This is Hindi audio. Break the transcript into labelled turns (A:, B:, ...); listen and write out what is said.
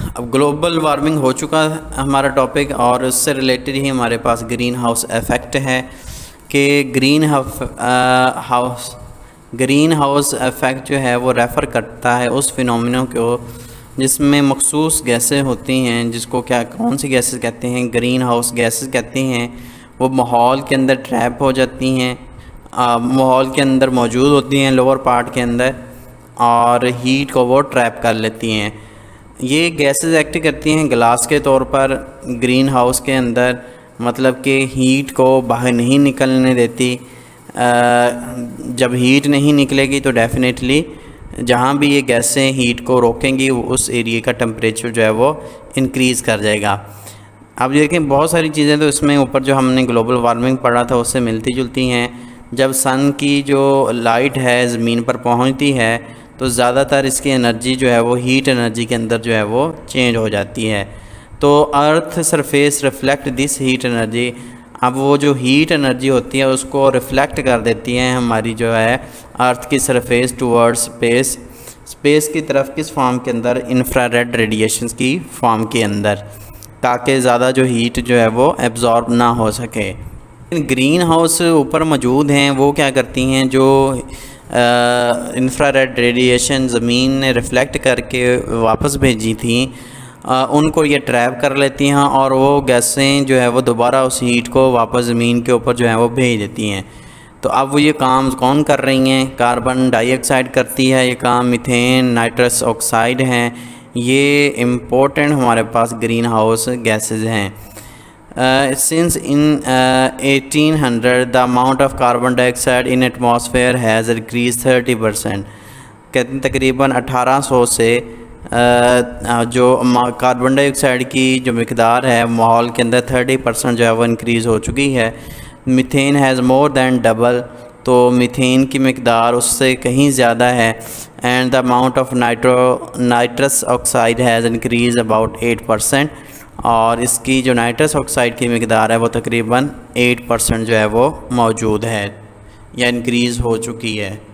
A: अब ग्लोबल वार्मिंग हो चुका है हमारा टॉपिक, और उससे रिलेटेड ही हमारे पास ग्रीन हाउस इफ़ेक्ट है कि ग्रीन हाउस इफ़ेक्ट जो है वो रेफ़र करता है उस फिनोमिना को जिसमें मखसूस गैसें होती हैं, जिसको कौन सी गैसेस कहते हैं, ग्रीन हाउस गैसेस कहते हैं। वो माहौल के अंदर ट्रैप हो जाती हैं, माहौल के अंदर मौजूद होती हैं लोअर पार्ट के अंदर, और हीट को वो ट्रैप कर लेती हैं। ये गैसेस एक्ट करती हैं ग्लास के तौर पर ग्रीन हाउस के अंदर, मतलब कि हीट को बाहर नहीं निकलने देती। जब हीट नहीं निकलेगी तो डेफिनेटली जहाँ भी ये गैसें हीट को रोकेंगी उस एरिया का टेम्परेचर जो है वो इंक्रीज़ कर जाएगा। अब देखें बहुत सारी चीज़ें तो इसमें ऊपर जो हमने ग्लोबल वार्मिंग पढ़ा था उससे मिलती जुलती हैं। जब सन की जो लाइट है ज़मीन पर पहुंचती है तो ज़्यादातर इसकी एनर्जी जो है वो हीट एनर्जी के अंदर जो है वो चेंज हो जाती है। तो earth surface reflect this heat energy, अब वो जो हीट एनर्जी होती है उसको रिफ़्लेक्ट कर देती है हमारी जो है अर्थ की सरफेस टूवर्ड्स स्पेस की तरफ, किस फॉर्म के अंदर, इंफ्रारेड रेडिएशंस की फॉर्म के अंदर, ताकि ज़्यादा जो हीट जो है वो एब्जॉर्ब ना हो सके। ग्रीन हाउस ऊपर मौजूद हैं, वो क्या करती हैं, जो इंफ्रारेड रेडिएशन ज़मीन ने रिफ़्लेक्ट करके वापस भेजी थी उनको ये ट्रैप कर लेती हैं, और वो गैसें जो है वो दोबारा उस हीट को वापस ज़मीन के ऊपर जो है वो भेज देती हैं। तो अब वो ये काम कौन कर रही हैं? कार्बन डाइऑक्साइड करती है ये काम, मीथेन, नाइट्रस ऑक्साइड हैं, ये इम्पोर्टेंट हमारे पास ग्रीन हाउस गैसेज हैं। Since in 1800 the amount of carbon dioxide in atmosphere has increased 30%। कहते हैं तकरीबन 1800 से जो कार्बन डाइऑक्साइड की जो मिकदार है माहौल के अंदर 30% जो है वो इंक्रीज़ हो चुकी है। Methane has more than double, तो मीथेन की मिकदार उससे कहीं ज़्यादा है। And the amount of nitrous oxide has increase about 8%, और इसकी जो नाइट्रस ऑक्साइड की मिकदार है वो तकरीबन 8% जो है वो मौजूद है या इंक्रीज़ हो चुकी है।